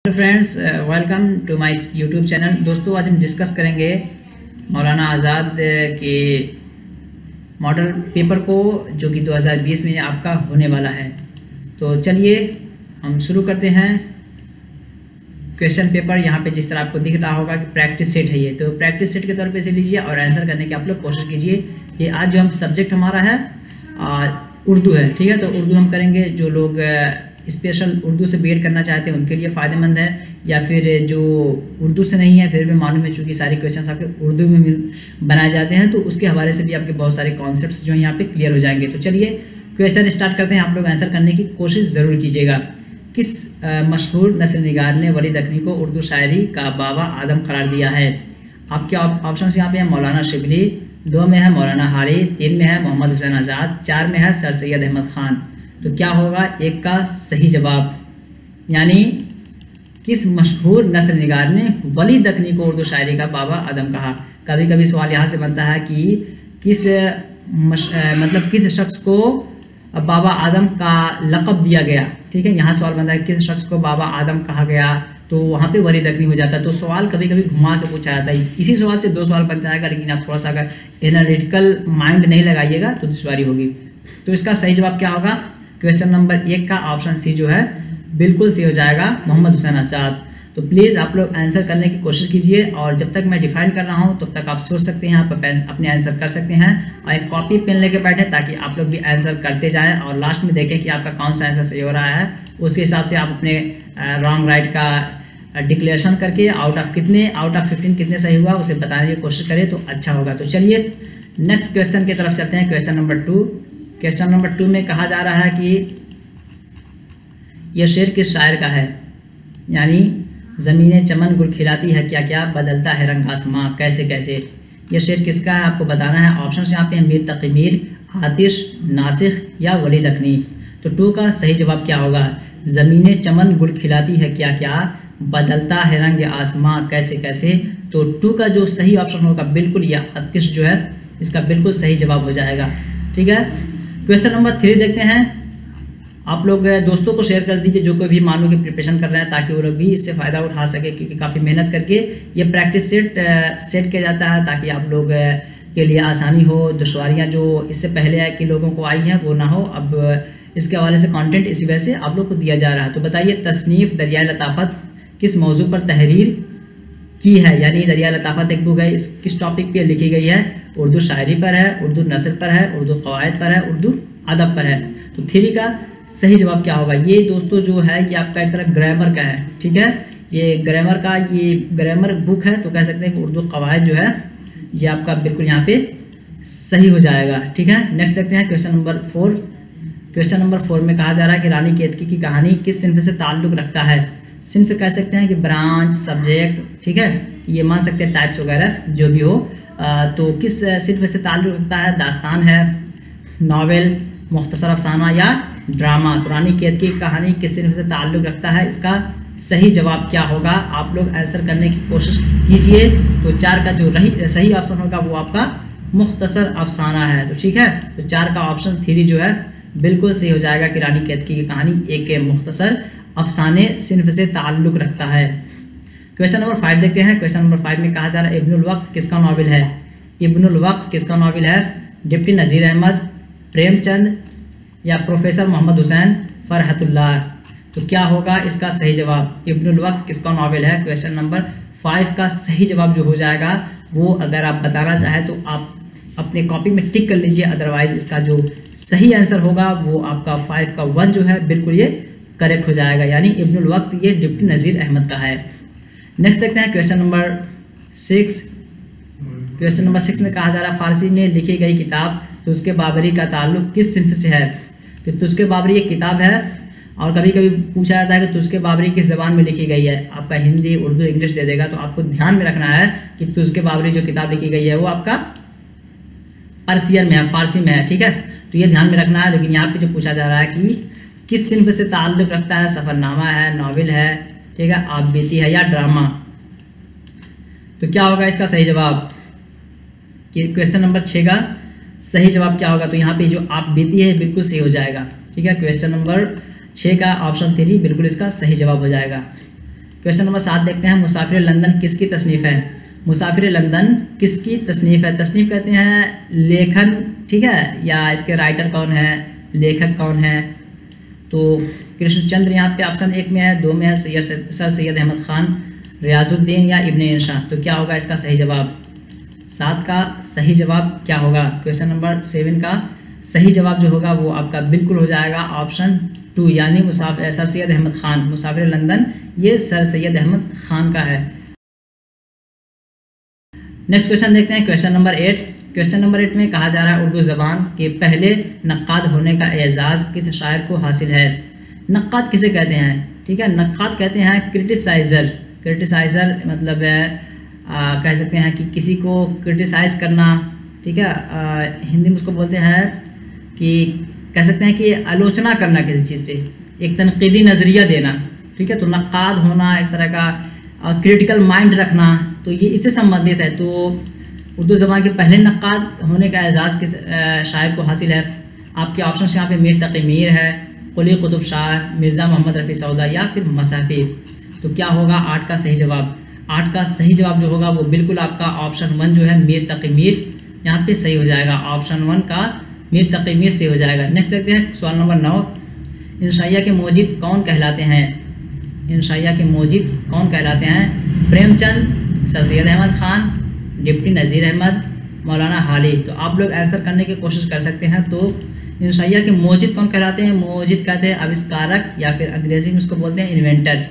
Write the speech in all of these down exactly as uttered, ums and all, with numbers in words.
Friends, welcome to my YouTube channel. दोस्तों, आज हम डिस्कस करेंगे मौलाना आज़ाद के मॉडल पेपर को, जो कि दो हज़ार बीस में आपका होने वाला है। तो चलिए हम शुरू करते हैं। क्वेश्चन पेपर यहाँ पे जिस तरह आपको दिख रहा होगा कि प्रैक्टिस सेट है ये, तो प्रैक्टिस सेट के तौर पे इसे लीजिए और आंसर करने की आप लोग कोशिश कीजिए। ये आज जो हम सब्जेक्ट हमारा है उर्दू है, ठीक है। तो उर्दू हम करेंगे। जो लोग स्पेशल उर्दू से बीएड करना चाहते हैं उनके लिए फ़ायदेमंद है, या फिर जो उर्दू से नहीं है फिर भी मालूम है चूँकि सारे क्वेश्चंस आपके उर्दू में बनाए जाते हैं, तो उसके हवाले से भी आपके बहुत सारे कॉन्सेप्ट्स जो हैं यहाँ पे क्लियर हो जाएंगे। तो चलिए क्वेश्चन स्टार्ट करते हैं। आप लोग आंसर करने की कोशिश ज़रूर कीजिएगा। किस मशहूर नस्र निगार ने वली दखनी को उर्दू शायरी का बाबा आदम करार दिया है? आपके ऑप्शन यहाँ पे हैं मौलाना शिबली, दो में है मौलाना हारी, तीन में है मोहम्मद हुसैन आज़ाद, चार में है सर सैयद अहमद ख़ान। तो क्या होगा एक का सही जवाब? यानी किस मशहूर नस्र निगार ने वली दखनी को उर्दू शायरी का बाबा आदम कहा? कभी कभी सवाल यहाँ से बनता है कि किस मश, मतलब किस शख्स को बाबा आदम का लक़ब दिया गया, ठीक है। यहाँ सवाल बनता है किस शख्स को बाबा आदम कहा गया, तो वहाँ पे वली दखनी हो जाता है। तो सवाल कभी कभी घुमा के पूछा जाता है। इसी सवाल से दो सवाल बन जाएगा, लेकिन आप थोड़ा सा अगर एनालिटिकल माइंड नहीं लगाइएगा तो दुश्वारी होगी। तो इसका सही जवाब क्या होगा? क्वेश्चन नंबर एक का ऑप्शन सी जो है बिल्कुल सही हो जाएगा, मोहम्मद हुसैन आज़ाद। तो प्लीज़ आप लोग आंसर करने की कोशिश कीजिए, और जब तक मैं डिफाइन कर रहा हूँ तब तक आप सोच सकते हैं, आप अपने आंसर कर सकते हैं। और एक कॉपी पेन लेके बैठे ताकि आप लोग भी आंसर करते जाएं और लास्ट में देखें कि आपका कौन सा आंसर सही हो रहा है। उसके हिसाब से आप अपने रॉन्ग राइट का डिक्लेरेशन करके आउट ऑफ कितने आउट ऑफ फिफ्टीन कितने सही हुआ उसे बताने की कोशिश करें तो अच्छा होगा। तो चलिए नेक्स्ट क्वेश्चन की तरफ चलते हैं। Question number two question number two में कहा जा रहा है कि यह शेर किस शायर का है? यानी ज़मीने चमन गुल खिलाती है क्या क्या, बदलता है रंग आसमां कैसे कैसे। यह शेर किसका है आपको बताना है। ऑप्शन यहाँ पे है मीर तकी मीर, आतिश, नासिख या वली दखनी। तो टू का सही जवाब क्या होगा? ज़मीने चमन गुल खिलाती है क्या क्या, बदलता है रंग आसमां कैसे कैसे। तो टू का जो सही ऑप्शन होगा बिल्कुल यह आतिश जो है इसका बिल्कुल सही जवाब हो जाएगा, ठीक है। क्वेश्चन नंबर थ्री देखते हैं। आप लोग दोस्तों को शेयर कर दीजिए जो कोई भी मानो की प्रिपरेशन कर रहे हैं, ताकि वो लोग भी इससे फ़ायदा उठा सके, क्योंकि काफ़ी मेहनत करके ये प्रैक्टिस सेट सेट किया जाता है ताकि आप लोग के लिए आसानी हो। दुश्वारियाँ जो इससे पहले है कि लोगों को आई हैं वो ना हो। अब इसके हवाले से कंटेंट इसी वजह से आप लोग को दिया जा रहा है। तो बताइए तसनीफ़ दरिया लताफ़त किस मौजू पर तहरीर की है? यानी दरिया लताफ़त एक बुक है, इस किस टॉपिक पे लिखी गई है? उर्दू शायरी पर है, उर्दू नस्र पर है, उर्दू कवायद पर है, उर्दू अदब पर है। तो थ्री का सही जवाब क्या होगा? ये दोस्तों जो है ये आपका एक तरह ग्रामर का है, ठीक है। ये ग्रामर का ये ग्रामर बुक है, तो कह सकते हैं कि उर्दू कवायद जो है ये आपका बिल्कुल यहाँ पे सही हो जाएगा, ठीक है। नेक्स्ट देखते हैं question number four. Question number four में कहा जा रहा है कि रानी केतकी की कहानी किस सिन्फ से ताल्लुक़ रखता है? सिन्फ कह सकते हैं कि ब्रांच, सब्जेक्ट, ठीक है, ये मान सकते हैं टाइप्स वगैरह जो भी हो। आ, तो किस सिन्फ से ताल्लुक़ रखता है? दास्तान है, नावल, मुख्तसर अफसाना या ड्रामा। तो रानी केतकी की कहानी किस सिन्फ से ताल्लुक़ रखता है? इसका सही जवाब क्या होगा? आप लोग आंसर करने की कोशिश कीजिए। तो चार का जो रही सही ऑप्शन होगा वो आपका मुख्तसर अफसाना है, तो ठीक है। तो चार का ऑप्शन थ्री जो है बिल्कुल सही हो जाएगा कि रानी केतकी की कहानी एक मुख्तसर अफसाने सिन्फ से ताल्लुक़ रखता है। क्वेश्चन नंबर फाइव देखते हैं। क्वेश्चन नंबर फाइव में कहा जा रहा है इब्नुल वक्त किसका नावल है? इब्नुल वक्त किसका नावल है? डिप्टी नज़ीर अहमद, प्रेमचंद या प्रोफेसर मोहम्मद हुसैन फरहतुल्लाह। तो क्या होगा इसका सही जवाब? इब्नुल वक्त किसका नावल है? क्वेश्चन नंबर फाइव का सही जवाब जो हो जाएगा वो अगर आप बताना चाहें तो आप अपने कॉपी में टिक कर लीजिए, अदरवाइज इसका जो सही आंसर होगा वो आपका फाइव का वन जो है बिल्कुल ये करेक्ट हो जाएगा। यानी इब्नुल वक्त ये डिप्टी नज़ीर अहमद का है। नेक्स्ट देखते हैं question number six. Question number six में कहा जा रहा है फारसी में लिखी गई किताब तुज़्के बाबरी का ताल्लुक़ किस सिन्फ से है? तो तुज़्के बाबरी एक किताब है, और कभी कभी पूछा जाता है कि तुज़्के बाबरी किस ज़बान में लिखी गई है। आपका हिंदी, उर्दू, इंग्लिश दे देगा, तो आपको ध्यान में रखना है कि तुज़्के बाबरी जो किताब लिखी गई है वो आपका पर्सियन में है, फारसी में है, ठीक है। तो ये ध्यान में रखना है। लेकिन यहाँ पे जो पूछा जा रहा है कि किस सिन्फ से ताल्लुक़ रखता है? सफ़रनामा है, नावल है, ठीक है, आप बीती है या ड्रामा। तो क्या होगा इसका सही जवाब? कि क्वेश्चन नंबर छः का सही जवाब क्या होगा? तो यहाँ पे जो आप बीती है बिल्कुल सही हो जाएगा, ठीक है। क्वेश्चन नंबर छः का ऑप्शन थ्री बिल्कुल इसका सही जवाब हो जाएगा। क्वेश्चन नंबर सात देखते हैं, मुसाफिर लंदन किसकी तसनीफ है? मुसाफिर लंदन किसकी तसनीफ है? तसनीफ कहते हैं लेखन, ठीक है, या इसके राइटर कौन है, लेखक कौन है? तो कृष्णचंद्र यहाँ पे ऑप्शन एक में है, दो में है सैयद सर सैयद अहमद ख़ान, रियाजुद्दीन या इब्ने इंशा। तो क्या होगा इसका सही जवाब? सात का सही जवाब क्या होगा? क्वेश्चन नंबर सेवन का सही जवाब जो होगा वो आपका बिल्कुल हो जाएगा ऑप्शन टू, यानी मुसाफिर सर सैयद अहमद ख़ान, मुसाफिर लंदन ये सर सैयद अहमद ख़ान का है। नेक्स्ट क्वेश्चन देखते हैं, question number eight. Question number eight में कहा जा रहा है उर्दू ज़बान के पहले नक्काद होने का एजाज़ किस शायर को हासिल है? नक्काद किसे कहते हैं? ठीक है, नक्काद कहते हैं क्रिटिसाइज़र। क्रिटिसाइज़र मतलब है आ, कह सकते हैं कि किसी को क्रिटिसाइज़ करना, ठीक है, आ, हिंदी में उसको बोलते हैं कि कह सकते हैं कि आलोचना करना किसी चीज़ पे, एक तनकीदी नज़रिया देना, ठीक है। तो नक्काद होना एक तरह का क्रिटिकल माइंड रखना, तो ये इससे संबंधित है। तो उर्दू ज़बान के पहले नक्काद होने का एजाज़ किस शायर को हासिल है? आपके ऑप्शन यहाँ पे मीर तक़ी मीर है, कुली कुतुब शाह, मिर्ज़ा मोहम्मद रफ़ी सौदा या फिर मसहफ़ी। तो क्या होगा आठ का सही जवाब? आठ का सही जवाब जो होगा वो बिल्कुल आपका ऑप्शन वन जो है मीर तक़ी मीर यहाँ पे सही हो जाएगा। ऑप्शन वन का मीर तक़ी मीर से हो जाएगा। नेक्स्ट देखते हैं सवाल नंबर नौ। इंशाइया के मोजिद कौन कहलाते हैं? इंशाइया के मोजिद कौन कहलाते हैं? Premchand, Sir Syed Ahmad Khan, deputy Nazir Ahmad, Maulana Hali. तो आप लोग आंसर करने की कोशिश कर सकते हैं। तो इंशाइया के मोजिद कौन कहलाते हैं? मोजिद कहते हैं आविष्कारक, या फिर अंग्रेजी में उसको बोलते हैं इन्वेंटर।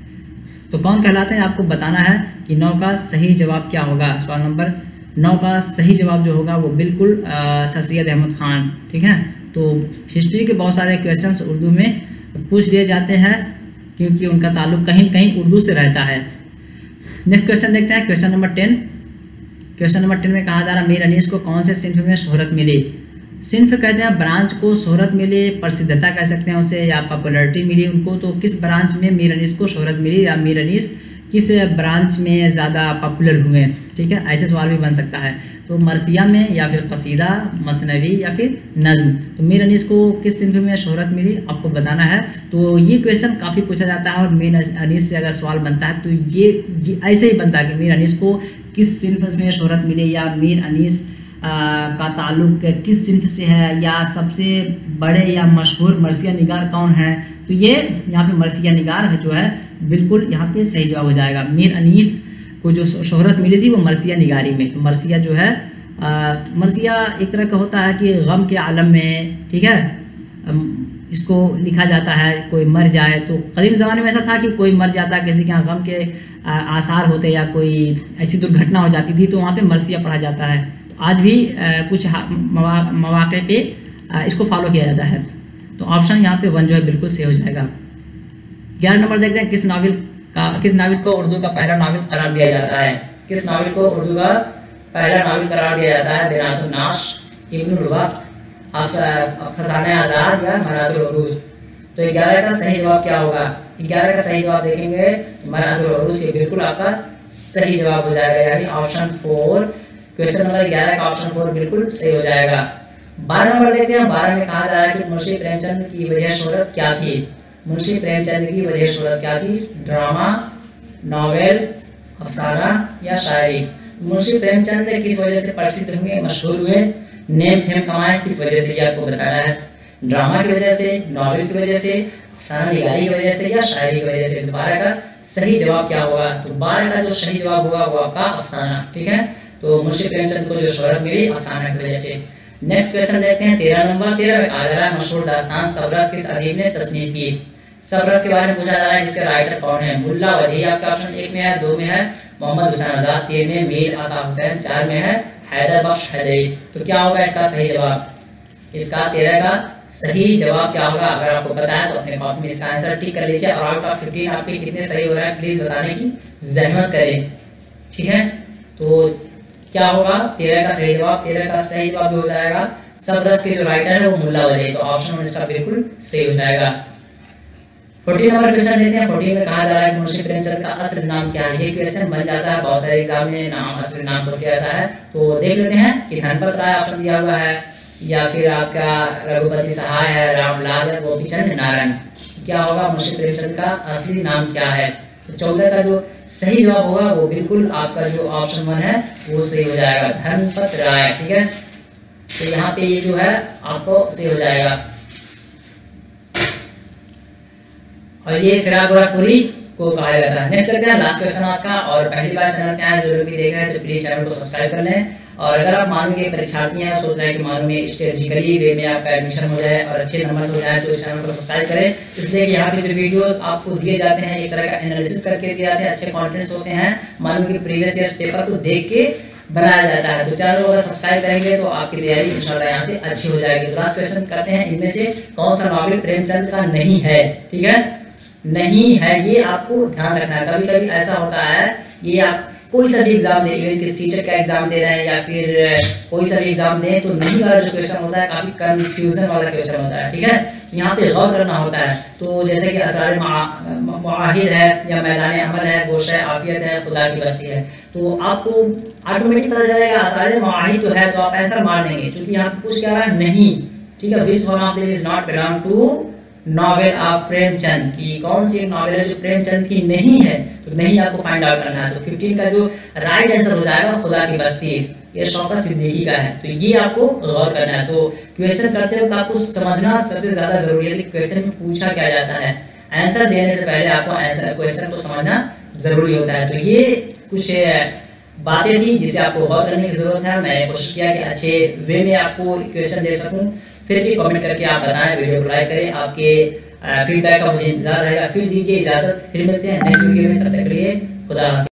तो कौन कहलाते हैं आपको बताना है कि नौ का सही जवाब क्या होगा। सवाल नंबर नौ का सही जवाब जो होगा वो बिल्कुल सर सैयद अहमद ख़ान, ठीक है। तो हिस्ट्री के बहुत सारे क्वेश्चंस उर्दू में पूछ लिए जाते हैं क्योंकि उनका ताल्लुक कहीं कहीं उर्दू से रहता है। नेक्स्ट क्वेश्चन देखते हैं, question number ten. Question number ten में कहा जा रहा मीर अनीस को कौन से सिंफ में शोहरत मिली? सिंफ कहते हैं ब्रांच को शोहरत मिली, प्रसिद्धता कह सकते हैं उसे, या पॉपुलैरिटी मिली उनको। तो किस ब्रांच में मीर अनीस को शोहरत मिली, या मीर अनीस किस ब्रांच में ज़्यादा पॉपुलर हुए, ठीक है, ऐसे सवाल भी बन सकता है। तो मरसिया में, या फिर कसीदा, मसनवी, या फिर नज़्म। तो मीर अनीस को किस सिंफ में शोहरत मिली आपको बताना है। तो ये क्वेश्चन काफ़ी पूछा जाता है, और मीर अनीस से अगर सवाल बनता है तो ये, ये ऐसे ही बनता है कि मीर अनीस को किस सिंफ में शोहरत मिली, या मीर अनीस आ, का ताल्लुक किस सिंफ से है, या सबसे बड़े या मशहूर मरसिया निगार कौन है। तो ये यहाँ पे मरसिया निगार है जो है बिल्कुल यहाँ पे सही जवाब हो जाएगा। मीर अनीस को जो शोहरत मिली थी वो मरसिया निगारी में। तो मरसिया जो है आ, मरसिया एक तरह का होता है कि गम के आलम में, ठीक है, इसको लिखा जाता है। कोई मर जाए तो कदीम ज़माने में ऐसा था कि कोई मर जाता, किसी के यहाँ गम के आसार होते या कोई ऐसी दुर्घटना हो जाती थी तो वहाँ पे मरसिया पढ़ा जाता है। तो आज भी आ, कुछ मवा, मौके पे आ, इसको फॉलो किया जाता है। तो ऑप्शन यहाँ पे वन जो है बिल्कुल सही हो जाएगा। ग्यारह नंबर देखते हैं, किस नावल का किस नावल को उर्दू का पहला नावल करार दिया जाता है? किस नावल को उर्दू का पहला नावल करार दिया जाता है? बिनातुन नाश, इब्नुल वक्त, फसाने आज़ाद या मरादुल उरूज। तो ग्यारह का सही जवाब क्या होगा? ग्यारह का सही जवाब देखेंगे मरादुल उरूज, ये बिल्कुल आपका सही जवाब हो जाएगा, यानी ऑप्शन फोर। क्वेश्चन नंबर ग्यारह का ऑप्शन फोर बिल्कुल सही हो जाएगा। बारह नंबर देखते हैं। बारह में कहा जा रहा है कि मुंशी प्रेमचंद की वजह शोहरत क्या थी? मुंशी प्रेमचंद की वजह शोहरत क्या थी? ड्रामा, नॉवेल, अफसाना या शायरी। मुंशी प्रेमचंद किस वजह से प्रसिद्ध हुए, मशहूर हुए, नेम फेम कमाए, किस वजह से ये आपको बताना है। ड्रामा की वजह से, नॉवेल की वजह से, अफसाना निगारी की वजह से या शायरी की वजह से। बारह का सही जवाब क्या होगा? तो बारह का जो सही जवाब होगा वो आपका अफसाना, ठीक है। तो मुंशी प्रेमचंद को जो शोहरत मिली अफसाना की वजह से। नेक्स्ट क्वेश्चन देखते हैं तेरह नंबर। तेरह में कहा जा रहा है मशहूर दास्तान सबरस किस अदीब ने तस्नीफ की? सबरस के बारे में पूछा जा रहा है, इसके राइटर कौन है? मुल्ला वली आपका ऑप्शन एक में है, दो में है मोहम्मद हुसैन आजाद, तीन में मीर अता हुसैन, चार में है हैदर बख्श हैदरी। तो क्या होगा इसका सही जवाब? इसका तेरह का सही जवाब क्या होगा? अगर आपको पता है तो अपने कॉपी में इसका आंसर टिक कर लीजिए, और आउट ऑफ फिफ्टीन आपके कितने सही हो रहा है प्लीज बताने की जहमत करें, ठीक है। तो क्या होगा तेरह का सही जवाब? तेरह का सही जवाब हो जाएगा सबरस के जो राइटर है वो मुल्ला वली। तो ऑप्शन इसका बिल्कुल सही हो जाएगा। फोर्टीन नंबर क्वेश्चन देखते हैं। फोर्टीन में कहा जा रहा है कि मुंशी प्रेमचंद का असली नाम क्या है? ये क्वेश्चन बन जाता है बहुत सारे एग्जाम में, नाम असली नाम पूछ लिया जाता है। तो देख लेते हैं कि धनपत राय ऑप्शन दिया हुआ है, या फिर आपका रघुपति सहाय है, रामलाल है, गोपीचंद नारायण। क्या होगा मुंशी प्रेमचंद का असली नाम क्या है? तो चौदह का जो सही जवाब होगा वो बिल्कुल आपका जो ऑप्शन वन है वो सही हो जाएगा, धर्मपत राय। ठीक है, तो यहाँ पे ये जो है आपको सही हो जाएगा। और ये फिरागोरापुरी को कहा जाता है। नेक्स्ट करते हैं लास्ट क्वेश्चन आज का। और पहली बार चैनल पे आए जो लोग भी देख रहे हैं तो प्लीज चैनल को सब्सक्राइब कर लें। और अगर आप मानव के परीक्षार्थी हैं, सोच रहे हैं कि मानव में स्ट्रेटेजिकली वे में आपका एडमिशन हो जाए और अच्छे नंबर हो जाए, तो इस चैनल को सब्सक्राइब करें। इसलिए कि यहाँ पे जो वीडियोस आपको दिए जाते हैं एक तरह का एनालिसिस करके दिए जाते हैं, अच्छे कॉन्टेंट्स होते हैं, मानव के प्रीवियस ईयर पेपर को देख के बनाया जाता है। तो चैनल को अगर सब्सक्राइब करेंगे तो आपकी तैयारी इंशाल्लाह यहाँ से अच्छी हो जाएगी। तो लास्ट क्वेश्चन करते हैं, इनमें से कौन सा नॉवेल प्रेमचंद का नहीं है? ठीक है, नहीं है, ये आपको ध्यान रखना है। कभी कभी ऐसा होता है, ये आप कोई सा भी एग्जाम दे रहे हैं, सीटेट का एग्जाम दे रहे हैं या फिर कोई सा भी एग्जाम दें, तो नहीं वाला जो क्वेश्चन होता है काफी कंफ्यूजन वाला क्वेश्चन होता है। ठीक है, यहाँ पे गौर करना होता है। तो जैसे कि असरार मुआहिद है या मैदान अमल है, गोशे आफियत है, खुदा की बस्ती है, तो आपको ऑटोमेटिक पता चलेगा असरार मुआहिद तो है, तो आप आंसर मार देंगे, क्योंकि यहाँ पे पूछ क्या रहा है, नहीं। ठीक है, this one of this is not belong to novel of Premchand, की कौन सी नॉवेल है जो प्रेमचंद की नहीं है, तो नहीं आपको फाइंड आउट करना है। तो पंद्रह का जो राइट आंसर हो जाएगा खुदा की बस्ती, ये शौकत सिद्दीकी का है। तो ये आपको गौर करना है। तो क्वेश्चन करते वक्त आपको समझना सबसे ज्यादा जरूरी है कि क्वेश्चन में पूछा क्या जाता है। आंसर देने से पहले आपको आंसर क्वेश्चन को समझना जरूरी होता है। तो ये कुछ बातें थी जिसे आपको गौर करने की जरूरत है। मैंने कोशिश किया कि अच्छे वे में आपको क्वेश्चन दे सकूं। फिर भी कमेंट करके आप बताएं, वीडियो को लाइक करें, आपके फीडबैक का मुझे इंतजार रहेगा। फिर दीजिए इजाजत, फिर मिलते हैं नेक्स्ट वीडियो में, तब तक के लिए खुदा।